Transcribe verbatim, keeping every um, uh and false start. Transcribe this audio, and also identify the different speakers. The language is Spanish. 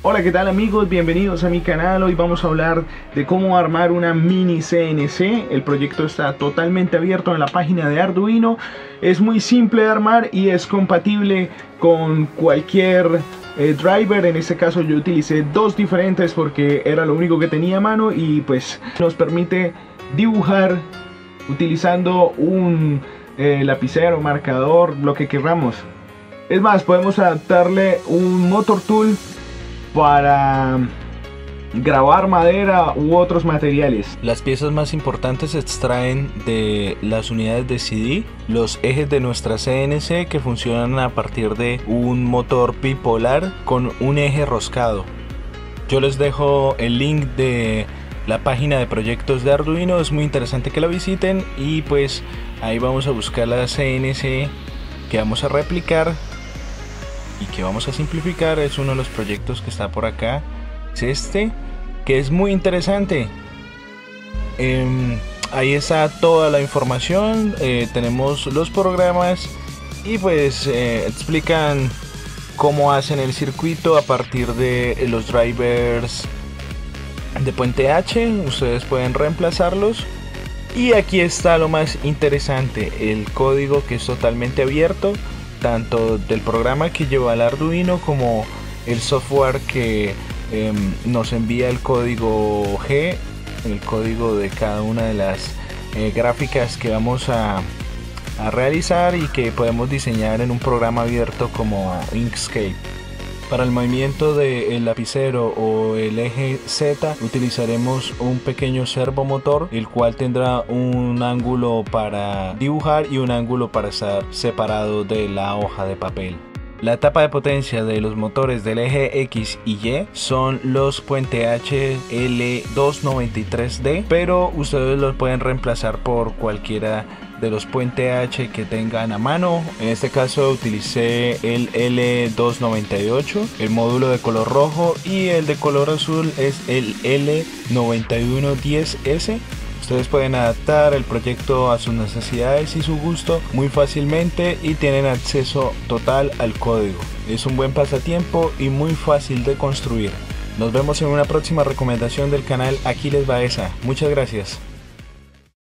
Speaker 1: Hola, ¿qué tal amigos? Bienvenidos a mi canal. Hoy vamos a hablar de cómo armar una mini C N C. El proyecto está totalmente abierto en la página de Arduino. Es muy simple de armar y es compatible con cualquier eh, driver. En este caso yo utilicé dos diferentes porque era lo único que tenía a mano y pues nos permite dibujar utilizando un eh, lapicero, marcador, lo que queramos. Es más, podemos adaptarle un motor tool para grabar madera u otros materiales.
Speaker 2: Las piezas más importantes se extraen de las unidades de C D, los ejes de nuestra C N C que funcionan a partir de un motor bipolar con un eje roscado. Yo les dejo el link de la página de proyectos de Arduino, es muy interesante que la visiten y pues ahí vamos a buscar la C N C que vamos a replicar y que vamos a simplificar. Es uno de los proyectos que está por acá, es este, que es muy interesante. eh, ahí está toda la información, eh, tenemos los programas y pues eh, explican cómo hacen el circuito a partir de los drivers de puente H. Ustedes pueden reemplazarlos y aquí está lo más interesante, el código, que es totalmente abierto, tanto del programa que lleva el Arduino como el software que eh, nos envía el código G, el código de cada una de las eh, gráficas que vamos a, a realizar y que podemos diseñar en un programa abierto como Inkscape. Para el movimiento del lapicero o el eje Z utilizaremos un pequeño servomotor, el cual tendrá un ángulo para dibujar y un ángulo para estar separado de la hoja de papel. La etapa de potencia de los motores del eje X y Y son los puente H L doscientos noventa y tres D, pero ustedes los pueden reemplazar por cualquiera de los puente H que tengan a mano. En este caso utilicé el L doscientos noventa y ocho, el módulo de color rojo, y el de color azul es el L noventa y uno diez S. Ustedes pueden adaptar el proyecto a sus necesidades y su gusto muy fácilmente y tienen acceso total al código. Es un buen pasatiempo y muy fácil de construir. Nos vemos en una próxima recomendación del canal Aquiles Baeza. Muchas gracias.